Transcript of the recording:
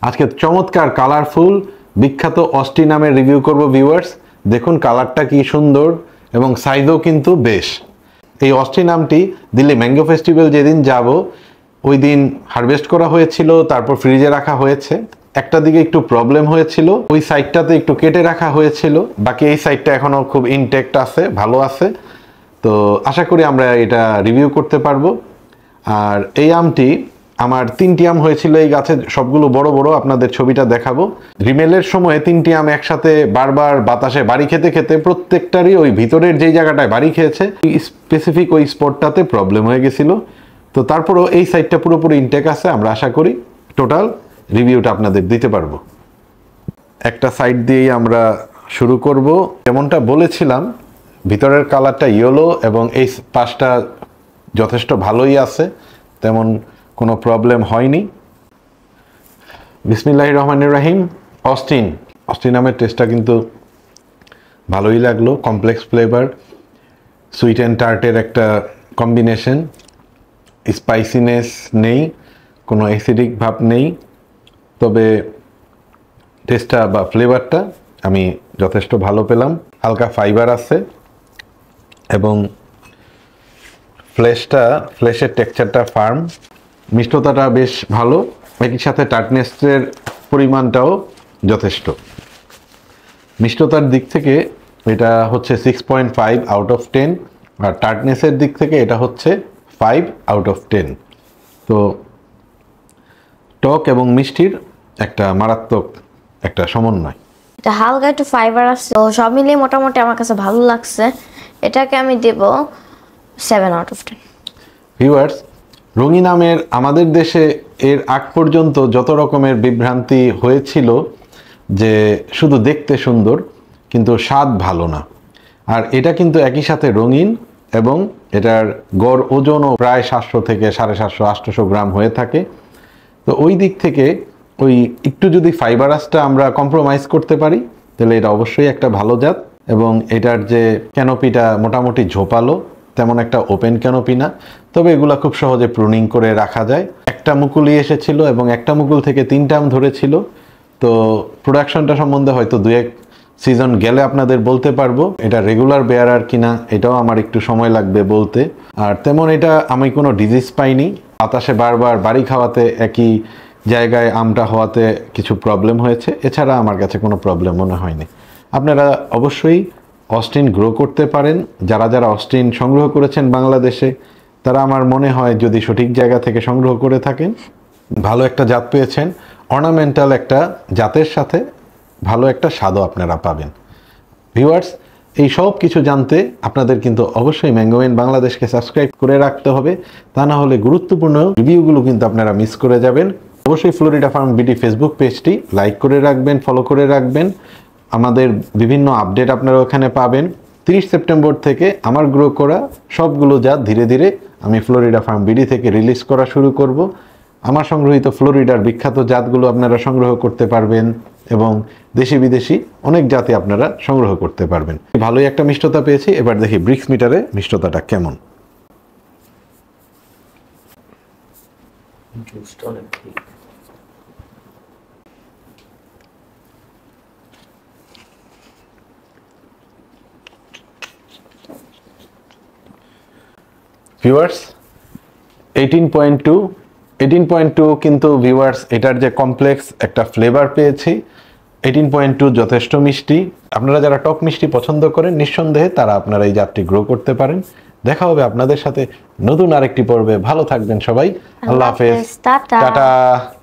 আজকে চমৎকার কালারফুল বিখ্যাত অস্টিন আমের রিভিউ করব ভিউয়ার্স। দেখুন কালারটা কি সুন্দর এবং সাইজও কিন্তু বেশ। এই অস্টিন আমটি দিল্লি ম্যাঙ্গো ফেস্টিভ্যাল যেদিন যাব ওই দিন হারভেস্ট করা হয়েছিল, তারপর ফ্রিজে রাখা হয়েছে। একটা দিকে একটু প্রবলেম হয়েছিল, ওই সাইডটাতে একটু কেটে রাখা হয়েছিল, বাকি এই সাইডটা এখনো খুব ইনটেক্ট আছে, ভালো আছে। তো আশা করি আমরা এটা রিভিউ করতে পারবো। আর এই আমটি আমার 3টি আম হয়েছিল এই গাছে, সবগুলো বড় বড়, আপনাদের ছবিটা দেখাবো। রিমেলের সময় 3টি আম একসাথে বারবার বাতাসে বাড়ি খেতে খেতে প্রত্যেকটারই ওই ভিতরের যেই জায়গাটায় বাড়ি খেয়েছে স্পেসিফিক ওই স্পটটাতে প্রবলেম হয়ে গেছিল। তো তারপরও এই সাইডটা পুরোপুরি ইনটেক আছে, আমরা আশা করি টোটাল রিভিউটা আপনাদের দিতে পারবো। একটা সাইড দিয়েই আমরা শুরু করব। যেমনটা বলেছিলাম ভিতরের কালারটা ইয়েলো এবং এই পাশটা যথেষ্ট ভালোই আছে, তেমন কোনো প্রবলেম হয়নি। বিসমিল্লাহির রহমানির রহিম। অস্টিন আমের টেস্টটা কিন্তু ভালোই লাগলো, কমপ্লেক্স ফ্লেভার, সুইট অ্যান্ড টার্টের একটা কম্বিনেশন, স্পাইসিনেস নেই, কোনো অ্যাসিডিক ভাব নেই, তবে টেস্টটা বা ফ্লেভারটা আমি যথেষ্ট ভালো পেলাম। হালকা ফাইবার আছে এবং ফ্লেশের টেক্সচারটা ফার্ম, মিষ্টতাটা বেশ ভালো, একই সাথে টার্টনেসের পরিমাণটাও যথেষ্ট। মিষ্টতার দিক থেকে এটা হচ্ছে 6.5 আউট অফ 10, আর টার্টনেসের দিক থেকে এটা হচ্ছে 5 আউট অফ 10। তো টক এবং মিষ্টির একটা মারাত্মক একটা সমন্বয়। এটা হালকা একটু ফাইবার আছে, তো সব মিলিয়ে মোটামুটি আমার কাছে ভালো লাগছে। এটাকে আমি দেব 7 আউট অফ 10। ভিউয়ার্স, রঙিন আমের আমাদের দেশে এর আগ পর্যন্ত যত রকমের বিভ্রান্তি হয়েছিল যে শুধু দেখতে সুন্দর কিন্তু স্বাদ ভালো না, আর এটা কিন্তু একই সাথে রঙিন এবং এটার গড় ওজনও প্রায় 700 থেকে 750-800 গ্রাম হয়ে থাকে। তো ওই দিক থেকে ওই একটু যদি ফাইবারাসটা আমরা কম্প্রোমাইজ করতে পারি তাহলে এটা অবশ্যই একটা ভালো জাত। এবং এটার যে ক্যানোপিটা মোটামুটি ঝোপালো, তেমন একটা ওপেন ক্যানোপি না, তবে এগুলা খুব সহজে প্রুনিং করে রাখা যায়। একটা মুকুলই এসেছিল এবং একটা মুকুল থেকে 3টা আম ধরেছিল। তো প্রোডাকশনটা সম্বন্ধে হয়তো 2-1 সিজন গেলে আপনাদের বলতে পারবো। এটা রেগুলার বেয়ারার কিনা এটাও আমার একটু সময় লাগবে বলতে। আর তেমন এটা আমি কোনো ডিজিজ পাইনি, বাতাসে বারবার বাড়ি খাওয়াতে একই জায়গায় আমটা হওয়াতে কিছু প্রবলেম হয়েছে, এছাড়া আমার কাছে কোনো প্রবলেম মনে হয়নি। আপনারা অবশ্যই অস্টিন গ্রো করতে পারেন। যারা অস্টিন সংগ্রহ করেছেন বাংলাদেশে, তারা আমার মনে হয় যদি সঠিক জায়গা থেকে সংগ্রহ করে থাকেন, ভালো একটা জাত পেয়েছেন, অর্নামেন্টাল একটা জাতের সাথে ভালো একটা স্বাদও আপনারা পাবেন। ভিউয়ার্স, এই সব কিছু জানতে আপনাদের কিন্তু অবশ্যই ম্যাঙ্গোওয়েন বাংলাদেশকে সাবস্ক্রাইব করে রাখতে হবে, তা না হলে গুরুত্বপূর্ণ রিভিউগুলো কিন্তু আপনারা মিস করে যাবেন। অবশ্যই ফ্লোরিডা ফার্ম বিডি ফেসবুক পেজটি লাইক করে রাখবেন, ফলো করে রাখবেন। আমাদের বিভিন্ন আপডেট আপনারা ওখানে পাবেন। 30 সেপ্টেম্বর থেকে আমার গ্রো করা সবগুলো জাত ধীরে ধীরে আমি ফ্লোরিডা ফার্ম বিডি থেকে রিলিজ করা শুরু করব। আমার সংগ্রহিত ফ্লোরিডার বিখ্যাত জাতগুলো আপনারা সংগ্রহ করতে পারবেন এবং দেশি বিদেশি অনেক জাতি আপনারা সংগ্রহ করতে পারবেন। ভালোই একটা মিষ্টতা পেয়েছি। এবার দেখি ব্রিক্স মিটারে মিষ্টতাটা কেমন। ভিউয়ার্স, 18.2 কিন্তু ভিউয়ার্স এটার যে কমপ্লেক্স একটা ফ্লেভার পেয়েছি। 18.2 যথেষ্ট মিষ্টি। আপনারা যারা টক মিষ্টি পছন্দ করেন নিঃসন্দেহে তারা আপনারা এই জাতটি গ্রো করতে পারেন। দেখা হবে আপনাদের সাথে নতুন আরেকটি পর্বে। ভালো থাকবেন সবাই। আল্লাহ হাফেজ, টাটা।